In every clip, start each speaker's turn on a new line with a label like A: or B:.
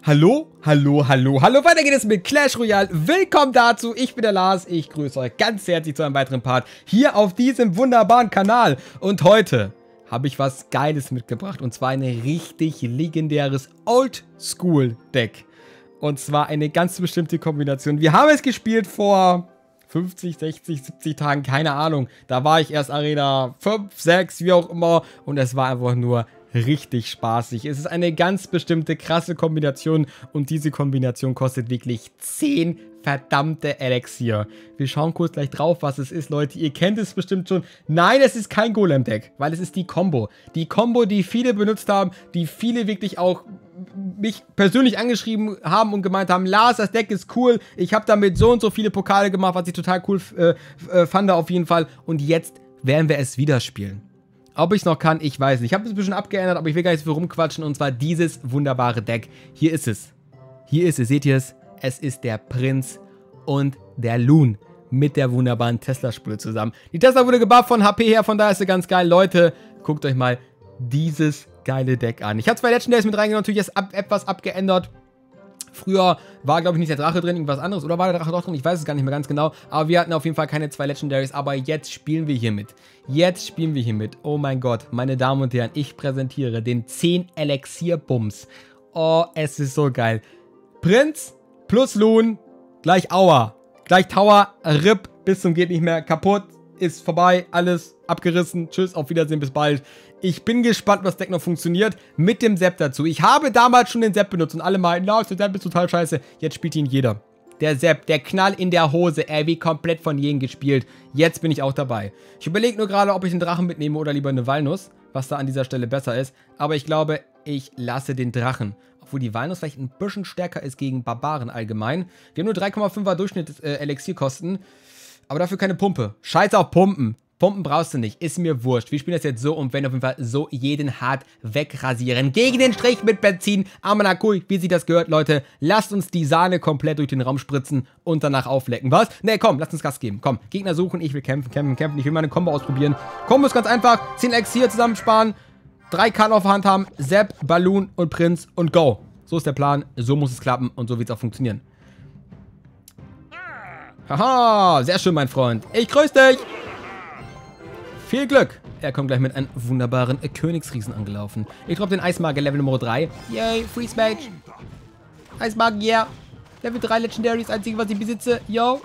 A: Hallo, weiter geht es mit Clash Royale. Willkommen dazu, ich bin der Lars, ich grüße euch ganz herzlich zu einem weiteren Part hier auf diesem wunderbaren Kanal. Und heute habe ich was Geiles mitgebracht und zwar ein richtig legendäres Oldschool-Deck. Und zwar eine ganz bestimmte Kombination. Wir haben es gespielt vor 50, 60, 70 Tagen, keine Ahnung. Da war ich erst Arena 5, 6, wie auch immer und es war einfach nur richtig spaßig. Es ist eine ganz bestimmte, krasse Kombination und diese Kombination kostet wirklich 10 verdammte Elixier. Wir schauen kurz gleich drauf, was es ist, Leute. Ihr kennt es bestimmt schon. Nein, es ist kein Golem-Deck, weil es ist die Combo. Die Combo, die viele benutzt haben, die viele wirklich auch mich persönlich angeschrieben haben und gemeint haben, Lars, das Deck ist cool, ich habe damit so und so viele Pokale gemacht, was ich total cool fand auf jeden Fall. Und jetzt werden wir es wieder spielen. Ob ich es noch kann, ich weiß nicht. Ich habe es ein bisschen abgeändert, aber ich will gar nicht so viel rumquatschen. Und zwar dieses wunderbare Deck. Hier ist es. Hier ist es. Seht ihr es? Es ist der Prinz und der Loon mit der wunderbaren Tesla-Spule zusammen. Die Tesla wurde gebufft von HP her, von daher ist sie ganz geil. Leute, guckt euch mal dieses geile Deck an. Ich habe 2 Legendaries mit reingenommen, natürlich jetzt etwas abgeändert. Früher war, glaube ich, nicht der Drache drin, irgendwas anderes. Oder war der Drache doch drin? Ich weiß es gar nicht mehr ganz genau. Aber wir hatten auf jeden Fall keine 2 Legendaries. Aber jetzt spielen wir hiermit. Jetzt spielen wir hiermit. Oh mein Gott, meine Damen und Herren, ich präsentiere den 10 Elixier-Bums. Oh, es ist so geil. Prinz plus Loon gleich Aua. Gleich Tower, RIP, bis zum geht nicht mehr. Kaputt, ist vorbei, alles abgerissen. Tschüss, auf Wiedersehen, bis bald. Ich bin gespannt, was das Deck noch funktioniert. Mit dem Sepp dazu. Ich habe damals schon den Sepp benutzt und alle meinten, no, der Sepp ist total scheiße. Jetzt spielt ihn jeder. Der Sepp, der Knall in der Hose, er wird komplett von jedem gespielt. Jetzt bin ich auch dabei. Ich überlege nur gerade, ob ich einen Drachen mitnehme oder lieber eine Walnuss, was da an dieser Stelle besser ist. Aber ich glaube, ich lasse den Drachen. Obwohl die Walnuss vielleicht ein bisschen stärker ist gegen Barbaren allgemein. Wir haben nur 3,5er Durchschnitt Elixierkosten. Aber dafür keine Pumpe. Scheiß auf Pumpen. Pumpen brauchst du nicht. Ist mir wurscht. Wir spielen das jetzt so und werden auf jeden Fall so jeden hart wegrasieren. Gegen den Strich mit Benzin. Amanakui, wie sich das gehört, Leute. Lasst uns die Sahne komplett durch den Raum spritzen und danach auflecken. Was? Ne, komm, lasst uns Gas geben. Komm, Gegner suchen. Ich will kämpfen. Ich will meine Combo ausprobieren. Combo ist ganz einfach. 10 Elixier zusammensparen. 3 Karten auf der Hand haben. Sepp, Balloon und Prinz und go. So ist der Plan. So muss es klappen und so wird es auch funktionieren. Haha, sehr schön, mein Freund. Ich grüße dich. Viel Glück! Er kommt gleich mit einem wunderbaren Königsriesen angelaufen. Ich droppe den Eismagier Level Nummer 3. Yay, Freeze Mage. Eismagier, yeah. Level 3 Legendaries, einzige, was ich besitze. Yo.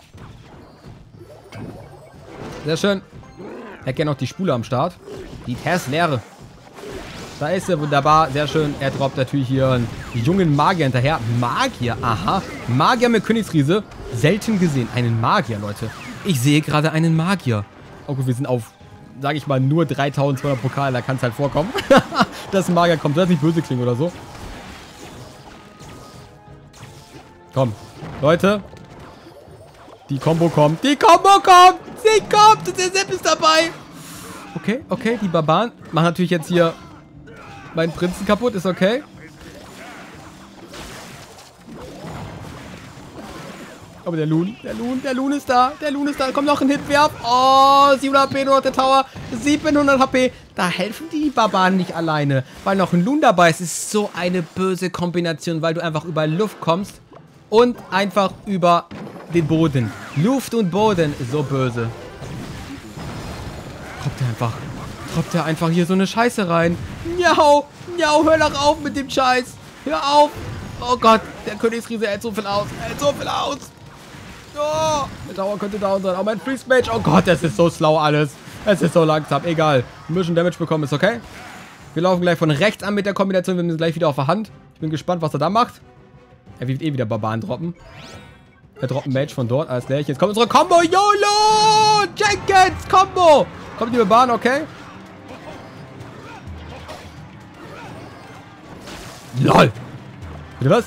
A: Sehr schön. Er hat gerne noch die Spule am Start. Die Tess leere. Da ist sie, wunderbar, sehr schön. Er droppt natürlich hier einen jungen Magier hinterher. Magier, aha. Magier mit Königsriese. Selten gesehen. Einen Magier, Leute. Ich sehe gerade einen Magier. Oh gut, wir sind auf, sage ich mal, nur 3200 Pokale, da kann es halt vorkommen, dass ein Magier kommt. Soll das nicht böse klingen oder so? Komm, Leute. Die Combo kommt. Die Combo kommt! Sie kommt! Und der Sepp ist dabei! Okay, okay, die Barbaren machen natürlich jetzt hier meinen Prinzen kaputt. Ist okay. Aber der Loon ist da. Der Loon ist da. Kommt noch ein Hitwerf. Oh, 700 HP, nur noch der Tower. 700 HP. Da helfen die Barbaren nicht alleine. Weil noch ein Loon dabei ist. Es ist so eine böse Kombination, weil du einfach über Luft kommst und einfach über den Boden. Luft und Boden ist so böse. Droppt er einfach hier so eine Scheiße rein. Miau, miau, hör doch auf mit dem Scheiß. Hör auf. Oh Gott, der Königsriese hält so viel aus. Oh, der Tower könnte down sein. Oh, mein Freeze Mage. Oh Gott, das ist so slow alles. Es ist so langsam. Egal. Ein bisschen Damage bekommen ist okay. Wir laufen gleich von rechts an mit der Kombination. Wir sind gleich wieder auf der Hand. Ich bin gespannt, was er da macht. Er wird eh wieder Barbaren droppen. Er droppt einen Mage von dort. Alles klar. Jetzt kommt unsere Combo. YOLO! Jenkins! Combo! Kommt die Barbaren, okay? LOL! Bitte was?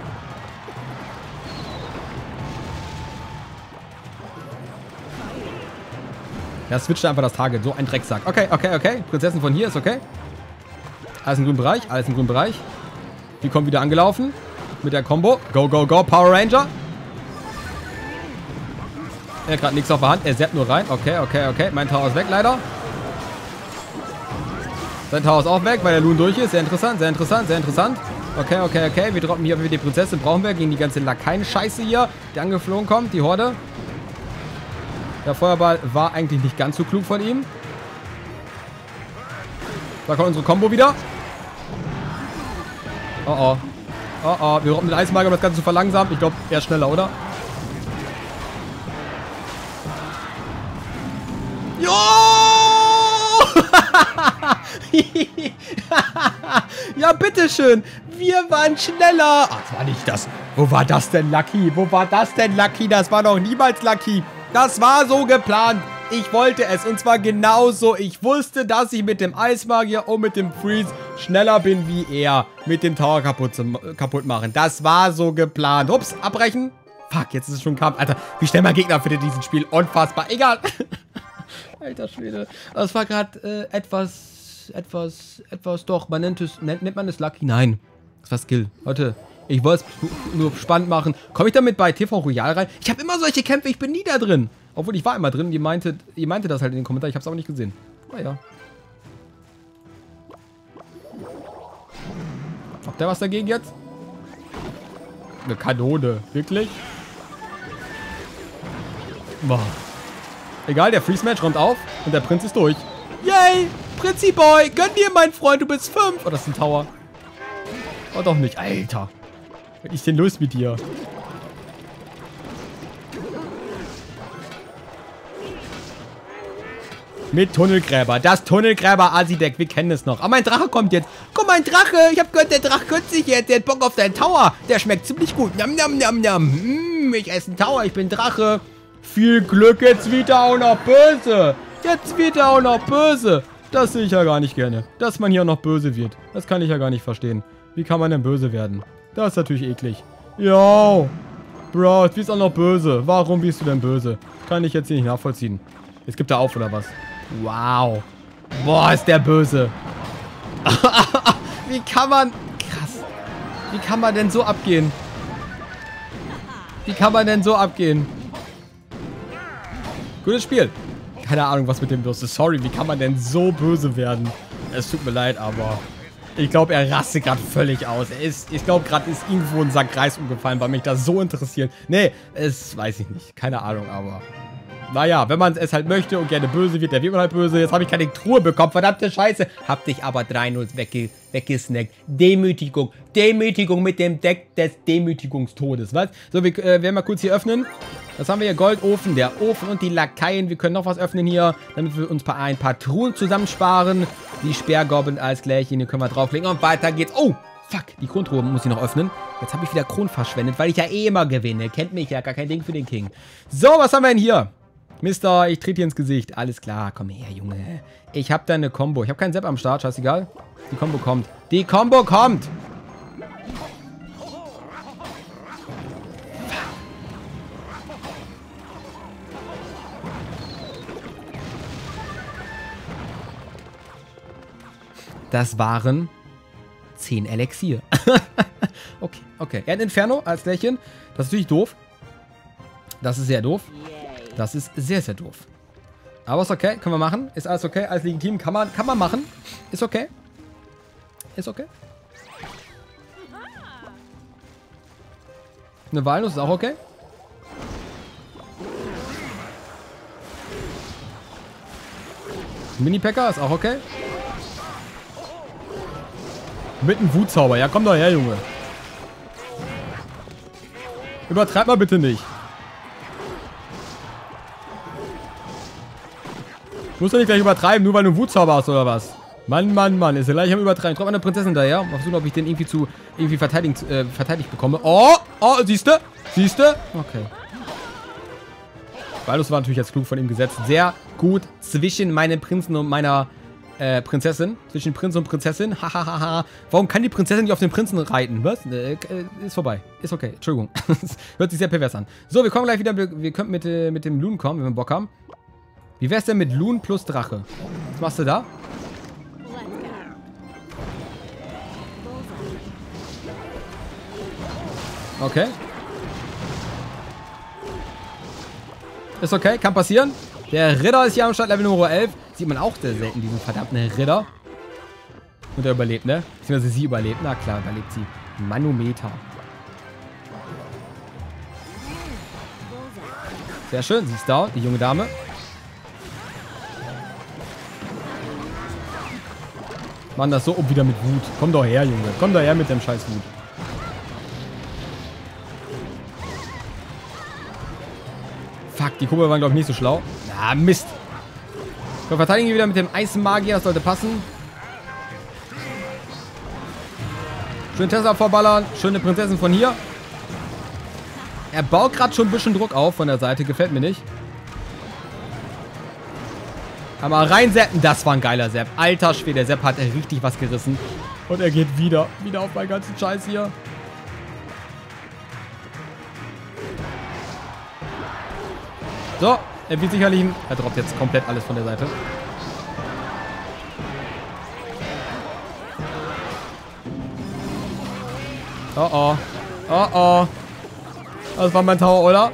A: Ja, switcht einfach das Target. So ein Drecksack. Okay, okay, okay. Prinzessin von hier ist okay. Alles im grünen Bereich. Alles im grünen Bereich. Die kommt wieder angelaufen. Mit der Combo. Go, go, go. Power Ranger. Er hat gerade nichts auf der Hand. Er zappt nur rein. Okay, okay, okay. Mein Tower ist weg, leider. Sein Tower ist auch weg, weil der Loon durch ist. Sehr interessant, sehr interessant, sehr interessant. Okay, okay, okay. Wir droppen hier wieder die Prinzessin. Brauchen wir gegen die ganze Lakaien-Scheiße hier, die angeflogen kommt. Die Horde. Der Feuerball war eigentlich nicht ganz so klug von ihm. Da kommt unsere Combo wieder. Oh, oh. Oh, oh. Wir droppen den Eismagier, um das Ganze zu verlangsamen. Ich glaube, er ist schneller, oder? Jo! Ja, bitteschön. Wir waren schneller. Ach, das war nicht das. Wo war das denn, Lucky? Wo war das denn, Lucky? Das war doch niemals Lucky. Das war so geplant. Ich wollte es. Und zwar genauso. Ich wusste, dass ich mit dem Eismagier und mit dem Freeze schneller bin wie er. Mit dem Tower kaputt machen. Das war so geplant. Ups, abbrechen. Fuck, jetzt ist es schon Kampf. Alter, wie schnell man Gegner findet in diesem Spiel. Unfassbar. Egal. Alter Schwede. Das war gerade etwas, doch, nennt man es Lucky? Nein. Das war Skill. Leute, ich wollte es nur spannend machen. Komme ich damit bei TV Royal rein? Ich habe immer solche Kämpfe, ich bin nie da drin. Obwohl, ich war immer drin. Ihr meinte das halt in den Kommentaren. Ich habe es aber nicht gesehen. Naja. Habt ihr was dagegen jetzt? Eine Kanone. Wirklich? Boah. Egal, der Freeze-Match räumt auf und der Prinz ist durch. Yay! Prinzi-Boy! Gönn dir, mein Freund, du bist 5! Oh, das ist ein Tower. Oh, doch nicht. Alter. Was ist denn los mit dir? Mit Tunnelgräber. Das Tunnelgräber-Asi-Deck. Wir kennen es noch. Aber mein Drache kommt jetzt. Komm, mein Drache. Ich hab gehört, der Drache gönnt sich jetzt. Der hat Bock auf deinen Tower. Der schmeckt ziemlich gut. Nam, nam, nam, nam. Ich esse einen Tower. Ich bin Drache. Viel Glück. Jetzt wird er auch noch böse. Jetzt wird er auch noch böse. Das sehe ich ja gar nicht gerne. Dass man hier auch noch böse wird. Das kann ich ja gar nicht verstehen. Wie kann man denn böse werden? Das ist natürlich eklig. Yo. Bro, jetzt bist du auch noch böse. Warum bist du denn böse? Kann ich jetzt hier nicht nachvollziehen. Jetzt gibt er auf, oder was? Wow. Boah, ist der böse. Wie kann man... Krass. Wie kann man denn so abgehen? Wie kann man denn so abgehen? Gutes Spiel. Keine Ahnung, was mit dem los ist. Sorry, wie kann man denn so böse werden? Es tut mir leid, aber... Ich glaube, er rastet gerade völlig aus. Ich glaube, gerade ist irgendwo ein Sack Reis umgefallen, weil mich das so interessiert. Nee, es weiß ich nicht. Keine Ahnung, aber... Naja, wenn man es halt möchte und gerne böse wird, der wird man halt böse. Jetzt habe ich keine Truhe bekommen. Verdammte Scheiße. Hab dich aber 3-0 weggesnackt. Demütigung. Demütigung mit dem Deck des Demütigungstodes. Was? So, wir werden mal kurz hier öffnen. Was haben wir hier? Goldofen, der Ofen und die Lakaien. Wir können noch was öffnen hier, damit wir uns ein paar Truhen zusammensparen. Die Sperrgoblin als Klärchen. Hier können wir draufklicken und weiter geht's. Oh! Fuck, die Krontruhe muss ich noch öffnen. Jetzt habe ich wieder Kronen verschwendet, weil ich ja eh immer gewinne. Kennt mich ja, gar kein Ding für den King. So, was haben wir denn hier? Mister, ich trete dir ins Gesicht. Alles klar, komm her, Junge. Ich habe da eine Combo. Ich habe keinen Sepp am Start, scheißegal. Die Combo kommt. Die Combo kommt! Das waren 10 Elixier. Okay, okay. Er hat ein Inferno als Lächeln. Das ist natürlich doof. Das ist sehr doof. Das ist sehr, sehr doof. Aber ist okay, können wir machen. Ist alles okay, alles legitim. Kann man machen. Ist okay. Ist okay. Eine Walnuss ist auch okay. Mini-Packer ist auch okay. Mit einem Wutzauber. Ja, komm doch her, Junge. Übertreib mal bitte nicht. Du musst doch nicht gleich übertreiben, nur weil du einen Wutzauber hast, oder was? Mann, Mann, Mann. Ist ja gleich am Übertreiben. Ich trau mal eine Prinzessin daher. Mal versuchen, ob ich den irgendwie verteidigt bekomme. Oh, oh, siehste? Siehste? Okay. Baldus war natürlich jetzt klug von ihm gesetzt. Sehr gut zwischen meinem Prinzen und meiner Prinzessin. Zwischen Prinz und Prinzessin. Hahaha. Warum kann die Prinzessin nicht auf den Prinzen reiten? Was? Ist vorbei. Ist okay. Entschuldigung. Hört sich sehr pervers an. So, wir kommen gleich wieder. Wir könnten mit dem Loon kommen, wenn wir Bock haben. Wie wär's denn mit Loon plus Drache? Was machst du da? Okay. Ist okay, kann passieren. Der Ritter ist hier am Start, Level Nummer 11. Sieht man auch sehr selten, diesen verdammten Ritter. Und er überlebt, ne? Beziehungsweise sie überlebt. Na klar, überlebt sie. Manometer. Sehr schön, sie ist da, die junge Dame. Mann, das so wieder mit Wut. Komm doch her, Junge. Komm doch her mit dem scheiß Wut. Fuck, die Kurbel waren, glaube ich, nicht so schlau. Ah, Mist. Wir verteidigen wieder mit dem Eisenmagier. Das sollte passen. Schön Tesla vorballern. Schöne Prinzessin von hier. Er baut gerade schon ein bisschen Druck auf von der Seite. Gefällt mir nicht. Aber reinseppen, das war ein geiler Sepp. Alter Schwede, der Sepp hat richtig was gerissen. Und er geht wieder auf meinen ganzen Scheiß hier. So, er wird sicherlich... Er droppt jetzt komplett alles von der Seite. Oh oh. Oh oh. Das war mein Tower, oder?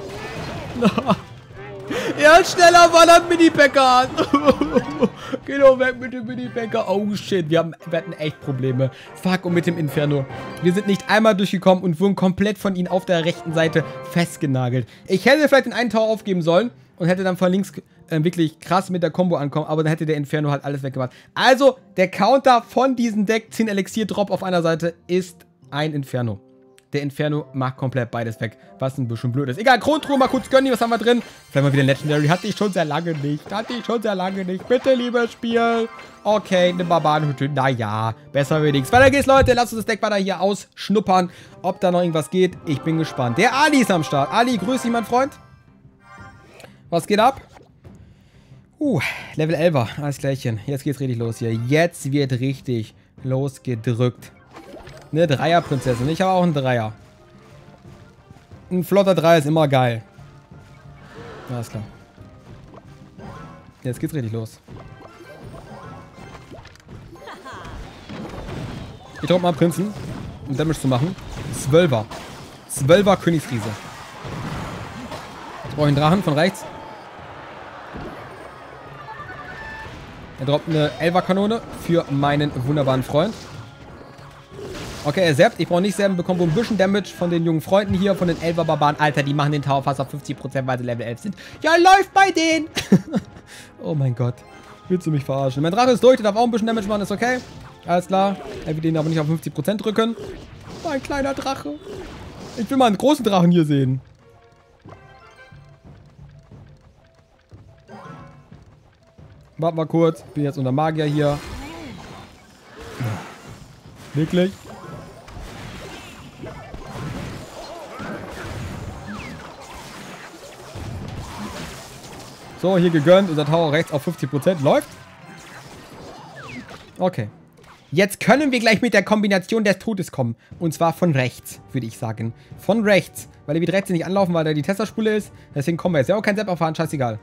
A: Er ist schneller, ballert Mini-Packer an. Geh doch weg mit dem Mini-Packer. Oh shit, wir hatten echt Probleme. Fuck, und mit dem Inferno. Wir sind nicht einmal durchgekommen und wurden komplett von ihnen auf der rechten Seite festgenagelt. Ich hätte vielleicht den einen Tower aufgeben sollen und hätte dann von links wirklich krass mit der Combo ankommen, aber dann hätte der Inferno halt alles weggemacht. Also, der Counter von diesem Deck, 10 Elixier Drop auf einer Seite, ist ein Inferno. Der Inferno macht komplett beides weg, was ein bisschen blöd ist. Egal, Krontruhe mal kurz gönnen, was haben wir drin? Vielleicht mal wieder Legendary. Hatte ich schon sehr lange nicht. Bitte, liebes Spiel. Okay, eine Barbarenhütte. Naja, besser wenigstens. Weiter geht's, Leute. Lasst uns das Deck weiter hier ausschnuppern, ob da noch irgendwas geht. Ich bin gespannt. Der Ali ist am Start. Ali, grüß dich, mein Freund. Was geht ab? Level 11er. Alles klärchen. Jetzt geht's richtig los hier. Jetzt wird richtig losgedrückt. Eine Dreier-Prinzessin. Ich habe auch einen Dreier. Ein flotter Dreier ist immer geil. Alles klar. Jetzt geht's richtig los. Ich droppe mal Prinzen, um Damage zu machen. 12er. 12er Königsriese. Ich brauche einen Drachen von rechts. Er droppt eine 11er Kanone für meinen wunderbaren Freund. Okay, er zappt. Ich brauche nicht zappen. Bekommt wohl ein bisschen Damage von den jungen Freunden hier, von den 11er Barbaren. Alter, die machen den Tower fast auf 50%, weil sie Level 11 sind. Ja, läuft bei denen. Oh mein Gott. Willst du mich verarschen? Mein Drache ist durch. Der darf auch ein bisschen Damage machen. Ist okay. Alles klar. Er will den aber nicht auf 50% drücken. Mein kleiner Drache. Ich will mal einen großen Drachen hier sehen. Warte mal kurz. Ich bin jetzt unter Magier hier. Wirklich? So, hier gegönnt. Unser Tower rechts auf 50%. Läuft. Okay. Jetzt können wir gleich mit der Kombination des Todes kommen. Und zwar von rechts, würde ich sagen. Von rechts. Weil er wird rechts nicht anlaufen, weil da die Tesla-Spule ist. Deswegen kommen wir jetzt. Ja, auch kein Sepp auffahren. Scheißegal.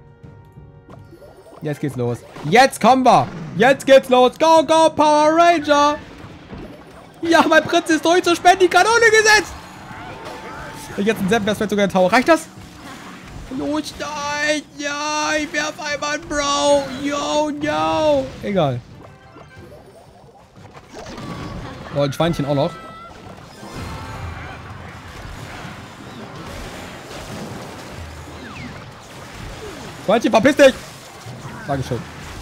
A: Jetzt geht's los. Jetzt kommen wir. Jetzt geht's los. Go, go, Power Ranger. Ja, mein Prinz ist durch. Zu spät die Kanone gesetzt. Wenn ich jetzt einen Sepp, wäre es vielleicht sogar ein Tower. Reicht das? Los, nein. Ja, ich werf einmal einen Bro. Yo, yo. Egal. Oh, ein Schweinchen auch noch. Schweinchen, verpiss dich. Dankeschön.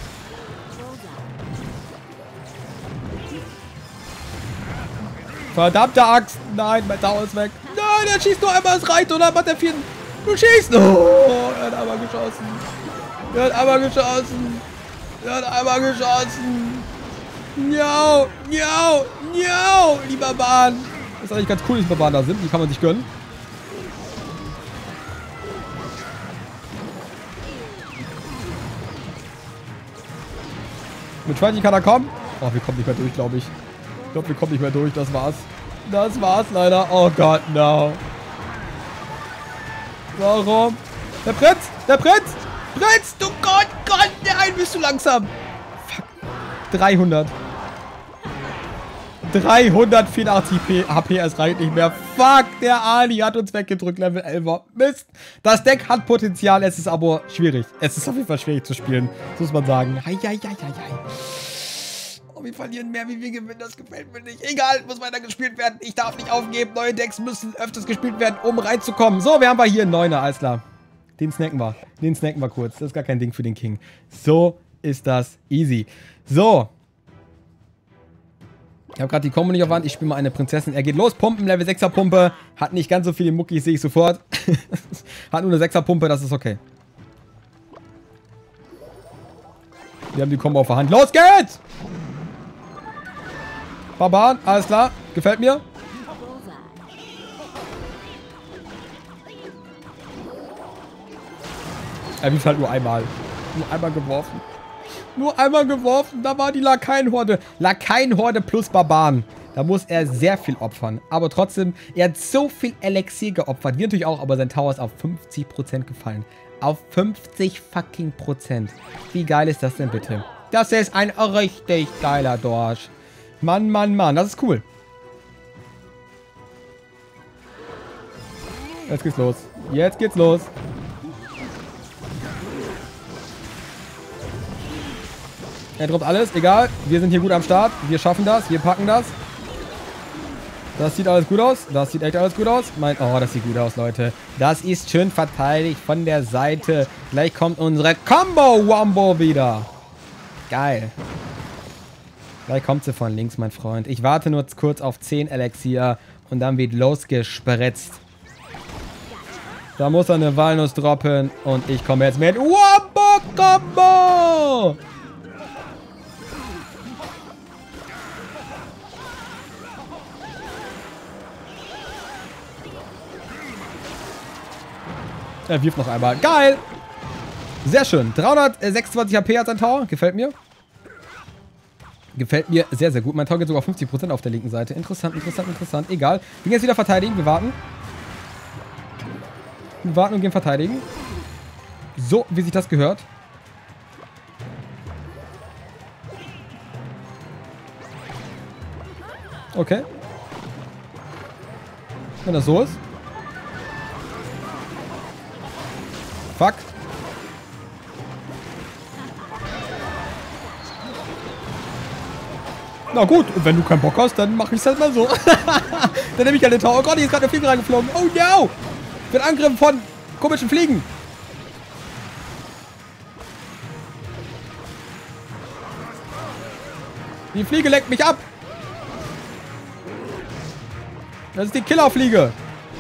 A: Verdammte Axt. Nein, mein Tower ist weg. Nein, er schießt nur einmal, es reicht, oder? Was der vierten? Du schießt. Oh, er hat einmal geschossen. Er hat einmal geschossen. Er hat einmal geschossen. Miau, miau, miau. Die Barbaren. Das ist eigentlich ganz cool, dass die Barbaren da sind. Die kann man sich gönnen. Mit Schweinchen kann er kommen. Oh, wir kommen nicht mehr durch, glaube ich. Ich glaube, wir kommen nicht mehr durch. Das war's. Das war's leider. Oh Gott, no. Warum? Der Prinz! Der Prinz! Prinz! Du Gott! Nein, bist du langsam! Fuck. 300. 384 HP, es reicht nicht mehr. Fuck, der Ali hat uns weggedrückt, Level 11er. Mist. Das Deck hat Potenzial, es ist aber schwierig. Es ist auf jeden Fall schwierig zu spielen, das muss man sagen. Hei. Und wir verlieren mehr, wie wir gewinnen. Das gefällt mir nicht. Egal, muss weiter gespielt werden. Ich darf nicht aufgeben. Neue Decks müssen öfters gespielt werden, um reinzukommen. So, wir haben hier einen Neuner. Alles klar. Den snacken wir. Den snacken wir kurz. Das ist gar kein Ding für den King. So ist das easy. So. Ich habe gerade die Kombo nicht auf Wand. Ich spiele mal eine Prinzessin. Er geht los. Pumpen, Level 6er Pumpe. Hat nicht ganz so viele Muckis, sehe ich sofort. Hat nur eine 6er Pumpe, das ist okay. Wir haben die Kombo auf der Hand. Los geht's! Barbaren, alles klar. Gefällt mir. Er lief halt nur einmal. Nur einmal geworfen. Nur einmal geworfen. Da war die Lakaienhorde. Lakaienhorde plus Barbaren. Da muss er sehr viel opfern. Aber trotzdem, er hat so viel Elixier geopfert. Wir natürlich auch, aber sein Tower ist auf 50% gefallen. Auf 50 fucking Prozent. Wie geil ist das denn bitte? Das ist ein richtig geiler Dorsch. Mann, Mann, Mann. Das ist cool. Jetzt geht's los. Jetzt geht's los. Er droppt alles. Egal. Wir sind hier gut am Start. Wir schaffen das. Wir packen das. Das sieht alles gut aus. Das sieht echt alles gut aus. Oh, das sieht gut aus, Leute. Das ist schön verteidigt von der Seite. Gleich kommt unsere Combo-Wombo wieder. Geil. Gleich kommt sie von links, mein Freund. Ich warte nur kurz auf 10 Elixier und dann wird losgespritzt. Da muss er eine Walnuss droppen und ich komme jetzt mit Wombo-Combo! Er wirft noch einmal. Geil! Sehr schön. 326 HP hat sein Tower. Gefällt mir. Gefällt mir sehr, sehr gut. Mein Tower geht sogar 50% auf der linken Seite. Interessant, interessant, interessant. Egal. Wir gehen jetzt wieder verteidigen. Wir warten. Wir warten und gehen verteidigen. So, wie sich das gehört. Okay. Wenn das so ist. Fuck. Na gut, und wenn du keinen Bock hast, dann mach ich's halt mal so. Dann nehme ich halt den Tower. Oh Gott, hier ist gerade eine Fliege reingeflogen. Oh no! Ich bin angegriffen von komischen Fliegen. Die Fliege lenkt mich ab. Das ist die Killerfliege.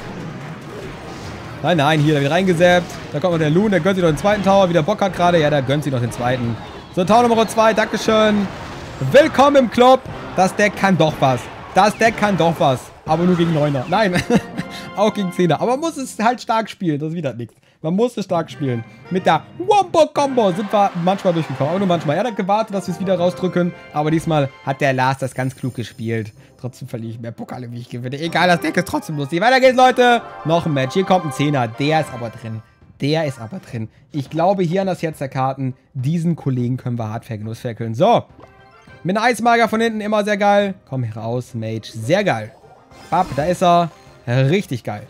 A: Nein, nein, hier, da wird reingesäbt. Da kommt noch der Loon, der gönnt sich noch den zweiten Tower. Wie der Bock hat gerade. Ja, der gönnt sich noch den zweiten. So, Tower Nummer 2, dankeschön. Willkommen im Club. Das Deck kann doch was. Das Deck kann doch was. Aber nur gegen 9er. Nein, auch gegen 10er. Aber man muss es halt stark spielen. Das ist wieder nichts. Man muss es stark spielen. Mit der Wombo-Combo sind wir manchmal durchgekommen. Aber nur manchmal. Er hat gewartet, dass wir es wieder rausdrücken. Aber diesmal hat der Lars das ganz klug gespielt. Trotzdem verliere ich mehr Pokale, wie ich gewinne. Egal, das Deck ist trotzdem lustig. Weiter geht's, Leute. Noch ein Match. Hier kommt ein 10er. Der ist aber drin. Der ist aber drin. Ich glaube hier an das Herz der Karten. Diesen Kollegen können wir hart vergenussferkeln. So. Mit einer Eismager von hinten immer sehr geil. Komm heraus, Mage. Sehr geil. Ab, da ist er. Richtig geil.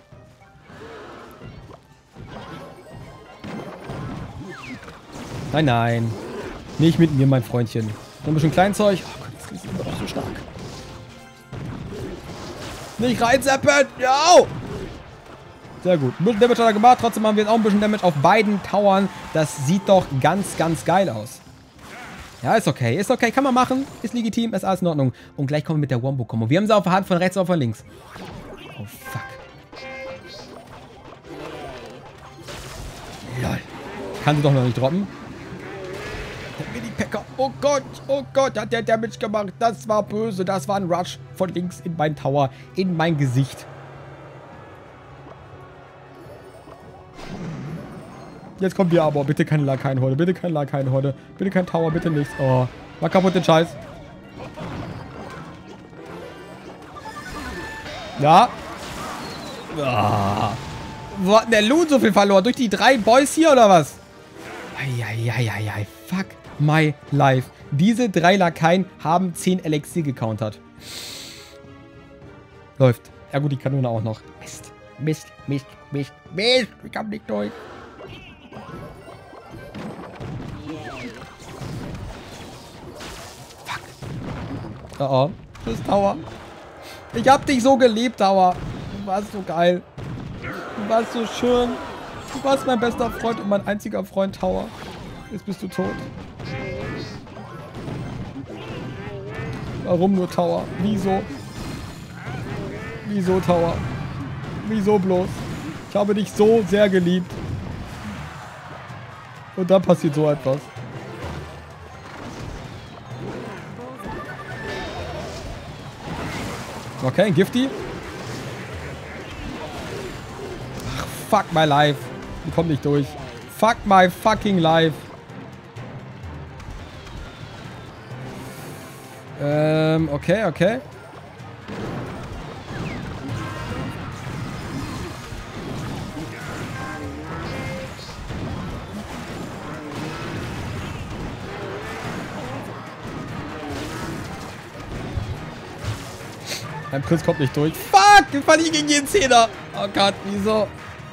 A: Nein, nein. Nicht mit mir, mein Freundchen. So ein bisschen Kleinzeug. Oh Gott, das ist immer noch so stark. Nicht reinzappen. Ja. Sehr gut. Ein bisschen Damage hat er gemacht. Trotzdem haben wir jetzt auch ein bisschen Damage auf beiden Towern. Das sieht doch ganz, ganz geil aus. Ja, ist okay. Ist okay. Kann man machen. Ist legitim. Ist alles in Ordnung. Und gleich kommen wir mit der Wombo-Kombo. Wir haben sie auf der Hand von rechts auf von links. Oh, fuck. Lol. Kann sie doch noch nicht droppen. Der Mini-Packer. Oh Gott, hat der Damage gemacht. Das war böse. Das war ein Rush von links in meinen Tower. In mein Gesicht. Jetzt kommt wir aber. Bitte keine Lakaienhorde. Bitte keine Lakaienhorde. Bitte kein Tower. Bitte nichts. Oh. Mach kaputt den Scheiß. Ja. Ah. Wo hat denn der Loon so viel verloren? Durch die 3 Boys hier oder was? Eieieiei. Fuck my life. Diese 3 Lakaien haben 10 Elixier gecountert. Läuft. Ja gut, die Kanone auch noch. Mist. Mist, Mist, Mist, Mist. Ich komm nicht durch. Fuck. Oh, tschüss, Tower. Ich hab dich so geliebt, Tower. Du warst so geil. Du warst so schön. Du warst mein bester Freund und mein einziger Freund, Tower. Jetzt bist du tot. Warum nur Tower? Wieso? Wieso, Tower? Wieso bloß? Ich habe dich so sehr geliebt. Und dann passiert so etwas. Okay, Gifty. Ach, fuck my life. Ich komm nicht durch. Fuck my fucking life. Okay, okay. Mein Prinz kommt nicht durch. Fuck! Ich verliere gegen jeden Zehner. Oh Gott, wieso?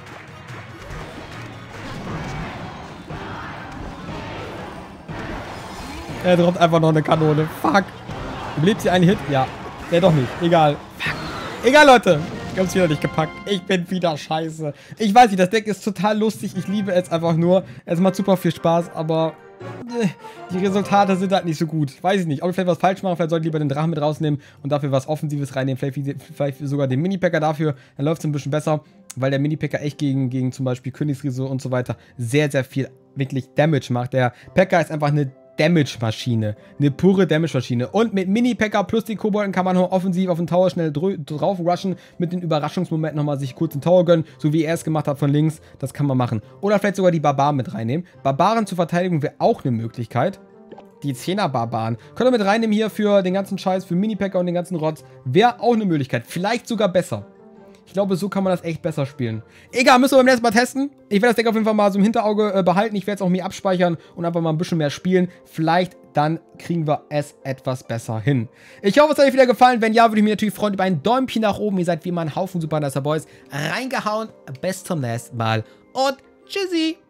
A: Er droppt einfach noch eine Kanone. Fuck. Überlebt sie einen Hit? Ja. Nee, doch nicht. Egal. Fuck. Egal, Leute. Ich hab's wieder nicht gepackt. Ich bin wieder scheiße. Ich weiß nicht, das Deck ist total lustig. Ich liebe es einfach nur. Es macht super viel Spaß, aber die Resultate sind halt nicht so gut. Weiß ich nicht. Ob ich vielleicht was falsch mache, vielleicht sollte ich lieber den Drachen mit rausnehmen und dafür was Offensives reinnehmen. Vielleicht sogar den Mini-Packer dafür. Dann läuft es ein bisschen besser, weil der Mini-Packer echt gegen zum Beispiel Königsriese und so weiter sehr, sehr viel wirklich Damage macht. Der Packer ist einfach eine Damage-Maschine. Eine pure Damage-Maschine. Und mit Mini-Packer plus die Kobolden kann man offensiv auf den Tower schnell drauf rushen, mit den Überraschungsmomenten nochmal sich kurz den Tower gönnen, so wie er es gemacht hat von links. Das kann man machen. Oder vielleicht sogar die Barbaren mit reinnehmen. Barbaren zur Verteidigung wäre auch eine Möglichkeit. Die 10er-Barbaren. Könnt ihr mit reinnehmen hier für den ganzen Scheiß, für Mini-Packer und den ganzen Rotz. Wäre auch eine Möglichkeit. Vielleicht sogar besser. Ich glaube, so kann man das echt besser spielen. Egal, müssen wir beim nächsten Mal testen. Ich werde das Deck auf jeden Fall mal so im Hinterauge behalten. Ich werde es auch mir abspeichern und einfach mal ein bisschen mehr spielen. Vielleicht dann kriegen wir es etwas besser hin. Ich hoffe, es hat euch wieder gefallen. Wenn ja, würde ich mich natürlich freuen über ein Däumchen nach oben. Ihr seid wie immer ein Haufen super nicer Boys. Reingehauen. Bis zum nächsten Mal und tschüssi.